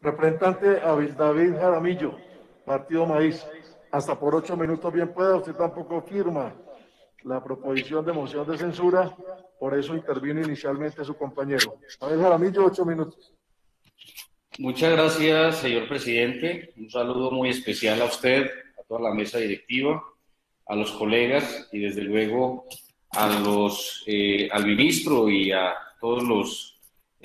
Representante Abel David Jaramillo, Partido Maíz. Hasta por 8 minutos bien pueda, usted tampoco firma la proposición de moción de censura, por eso intervino inicialmente su compañero. Abel Jaramillo, 8 minutos. Muchas gracias, señor presidente. Un saludo muy especial a usted, a toda la mesa directiva, a los colegas y desde luego al ministro y a todos los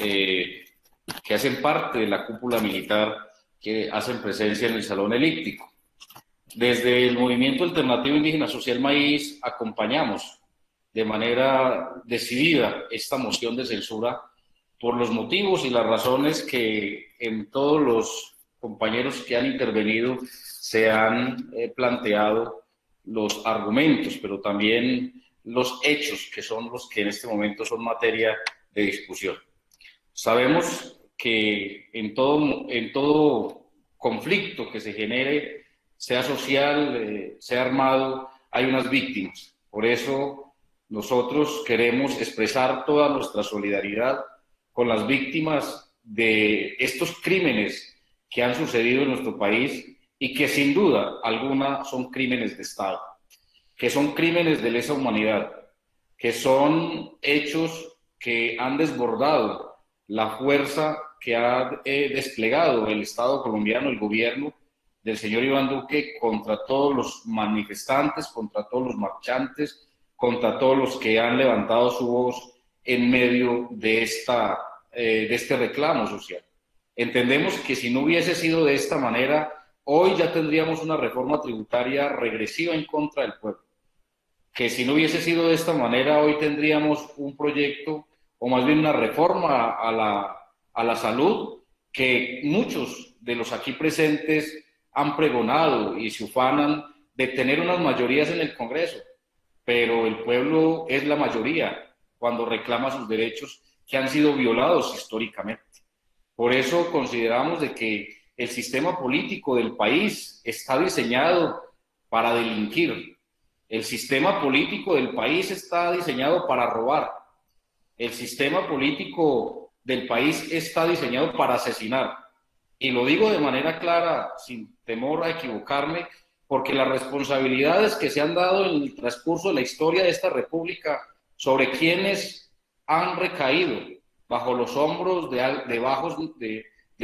que hacen parte de la cúpula militar que hacen presencia en el Salón Elíptico. Desde el Movimiento Alternativo Indígena Social Maíz acompañamos de manera decidida esta moción de censura por los motivos y las razones que en todos los compañeros que han intervenido se han planteado los argumentos, pero también los hechos, que son los que en este momento son materia de discusión. Sabemos que en todo conflicto que se genere, sea social, sea armado, hay unas víctimas. Por eso nosotros queremos expresar toda nuestra solidaridad con las víctimas de estos crímenes que han sucedido en nuestro país y que sin duda alguna son crímenes de Estado, que son crímenes de lesa humanidad, que son hechos que han desbordado la fuerza que ha desplegado el Estado colombiano, el gobierno del señor Iván Duque, contra todos los manifestantes, contra todos los marchantes, contra todos los que han levantado su voz en medio de este reclamo social. Entendemos que si no hubiese sido de esta manera, hoy ya tendríamos una reforma tributaria regresiva en contra del pueblo. Que si no hubiese sido de esta manera, hoy tendríamos un proyecto, o más bien una reforma a la salud, que muchos de los aquí presentes han pregonado y se ufanan de tener unas mayorías en el Congreso, pero el pueblo es la mayoría cuando reclama sus derechos que han sido violados históricamente. Por eso consideramos de que el sistema político del país está diseñado para delinquir. El sistema político del país está diseñado para robar. El sistema político del país está diseñado para asesinar. Y lo digo de manera clara, sin temor a equivocarme, porque las responsabilidades que se han dado en el transcurso de la historia de esta república sobre quienes han recaído bajo los hombros de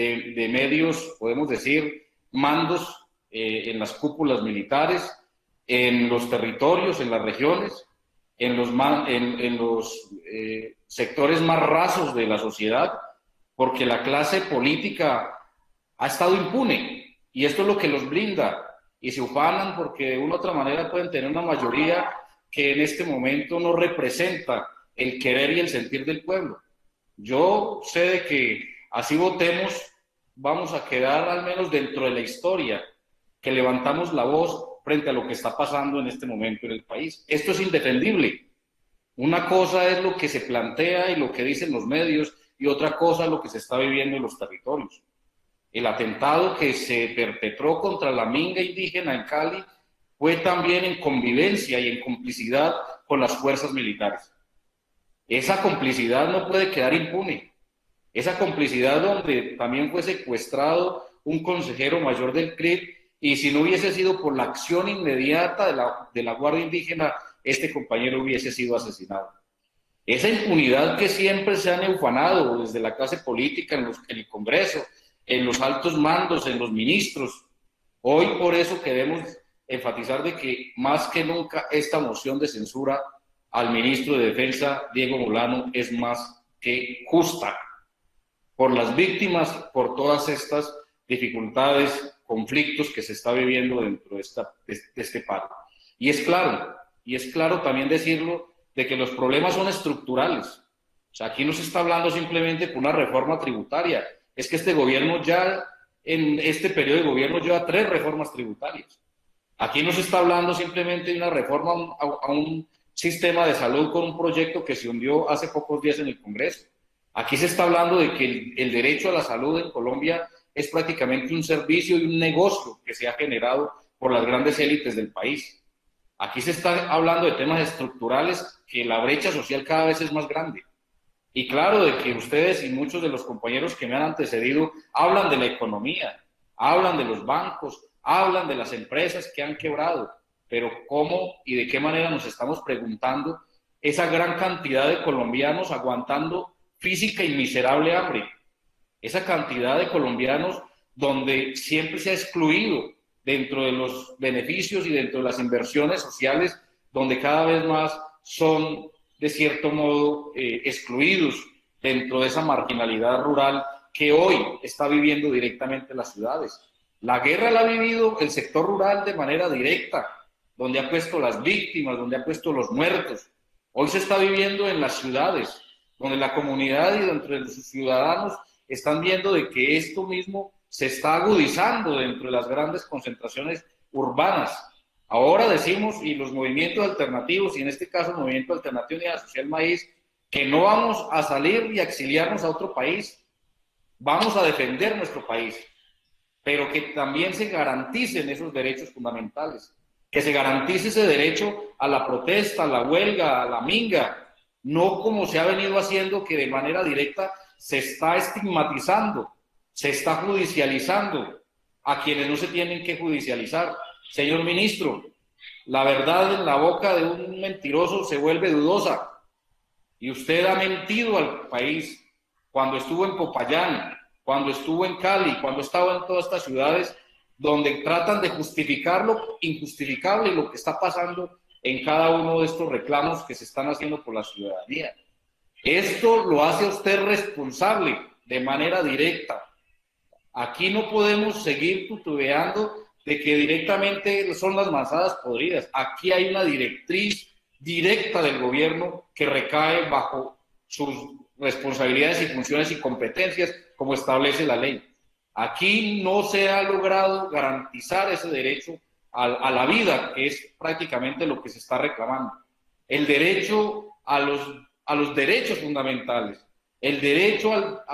medios, podemos decir, mandos en las cúpulas militares, en los territorios, en las regiones, en los sectores más rasos de la sociedad, porque la clase política ha estado impune y esto es lo que los blinda y se ufanan porque de una u otra manera pueden tener una mayoría que en este momento no representa el querer y el sentir del pueblo. Yo sé de que así votemos, vamos a quedar al menos dentro de la historia, que levantamos la voz frente a lo que está pasando en este momento en el país. Esto es indefendible. Una cosa es lo que se plantea y lo que dicen los medios y otra cosa es lo que se está viviendo en los territorios. El atentado que se perpetró contra la minga indígena en Cali fue también en convivencia y en complicidad con las fuerzas militares. Esa complicidad no puede quedar impune. Esa complicidad donde también fue secuestrado un consejero mayor del CRIP y si no hubiese sido por la acción inmediata de la Guardia Indígena, este compañero hubiese sido asesinado. Esa impunidad que siempre se han ufanado desde la clase política en el Congreso, en los altos mandos, en los ministros. Hoy por eso queremos enfatizar de que más que nunca esta moción de censura al ministro de Defensa, Diego Molano, es más que justa por las víctimas, por todas estas dificultades, conflictos que se está viviendo dentro de este paro. Y es claro también decirlo, de que los problemas son estructurales. O sea, aquí no se está hablando simplemente de una reforma tributaria, es que este gobierno ya, en este periodo de gobierno, lleva 3 reformas tributarias. Aquí no se está hablando simplemente de una reforma a un sistema de salud con un proyecto que se hundió hace pocos días en el Congreso. Aquí se está hablando de que el derecho a la salud en Colombia es prácticamente un servicio y un negocio que se ha generado por las grandes élites del país. Aquí se está hablando de temas estructurales, que la brecha social cada vez es más grande. Y claro, de que ustedes y muchos de los compañeros que me han antecedido hablan de la economía, hablan de los bancos, hablan de las empresas que han quebrado, pero ¿cómo y de qué manera nos estamos preguntando esa gran cantidad de colombianos aguantando física y miserable hambre? Esa cantidad de colombianos donde siempre se ha excluido dentro de los beneficios y dentro de las inversiones sociales, donde cada vez más son, de cierto modo, excluidos dentro de esa marginalidad rural que hoy está viviendo directamente las ciudades. La guerra la ha vivido el sector rural de manera directa, donde ha puesto las víctimas, donde ha puesto los muertos. Hoy se está viviendo en las ciudades, donde la comunidad y dentro de sus ciudadanos están viendo de que esto mismo se está agudizando dentro de las grandes concentraciones urbanas. Ahora decimos, y los movimientos alternativos, y en este caso el Movimiento Alternativo Unidad Social Maíz, que no vamos a salir y a exiliarnos a otro país, vamos a defender nuestro país, pero que también se garanticen esos derechos fundamentales, que se garantice ese derecho a la protesta, a la huelga, a la minga, no como se ha venido haciendo, que de manera directa se está estigmatizando, se está judicializando a quienes no se tienen que judicializar. Señor ministro, la verdad en la boca de un mentiroso se vuelve dudosa, y usted ha mentido al país cuando estuvo en Popayán, cuando estuvo en Cali, cuando estaba en todas estas ciudades donde tratan de justificar lo injustificable y lo que está pasando en cada uno de estos reclamos que se están haciendo por la ciudadanía. Esto lo hace a usted responsable de manera directa. Aquí no podemos seguir tutubeando de que directamente son las manzanas podridas. Aquí hay una directriz directa del gobierno que recae bajo sus responsabilidades y funciones y competencias como establece la ley. Aquí no se ha logrado garantizar ese derecho a la vida, que es prácticamente lo que se está reclamando. El derecho a los derechos fundamentales, el derecho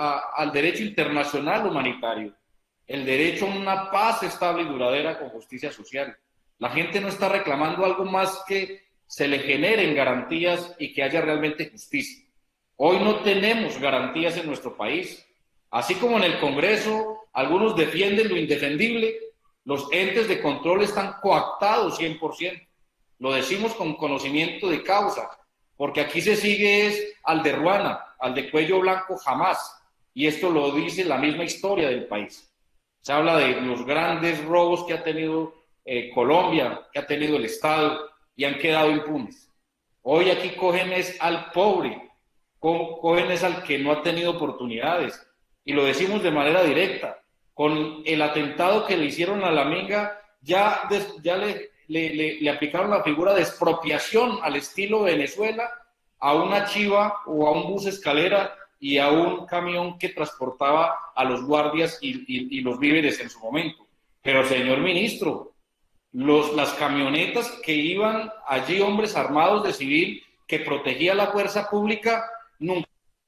al derecho internacional humanitario, el derecho a una paz estable y duradera con justicia social. La gente no está reclamando algo más que se le generen garantías y que haya realmente justicia. Hoy no tenemos garantías en nuestro país. Así como en el Congreso algunos defienden lo indefendible, los entes de control están coactados 100%. Lo decimos con conocimiento de causa, porque aquí se sigue es al de Ruana, al de cuello blanco jamás. Y esto lo dice la misma historia del país. Se habla de los grandes robos que ha tenido Colombia, que ha tenido el Estado, y han quedado impunes. Hoy aquí cogen es al pobre, cogen es al que no ha tenido oportunidades. Y lo decimos de manera directa. Con el atentado que le hicieron a la minga, ya le aplicaron la figura de expropiación al estilo Venezuela a una chiva o a un bus escalera y a un camión que transportaba a los guardias y los víveres en su momento. Pero, señor ministro, las camionetas que iban allí, hombres armados de civil, que protegía la fuerza pública, nunca.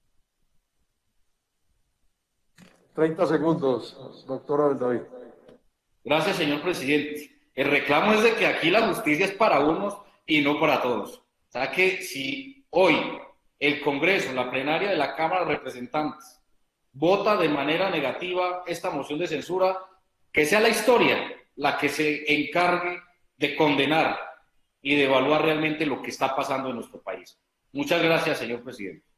30 segundos, doctora David. Gracias, señor presidente. El reclamo es de que aquí la justicia es para unos y no para todos. O sea que si hoy el Congreso, la plenaria de la Cámara de Representantes, vota de manera negativa esta moción de censura, que sea la historia la que se encargue de condenar y de evaluar realmente lo que está pasando en nuestro país. Muchas gracias, señor presidente.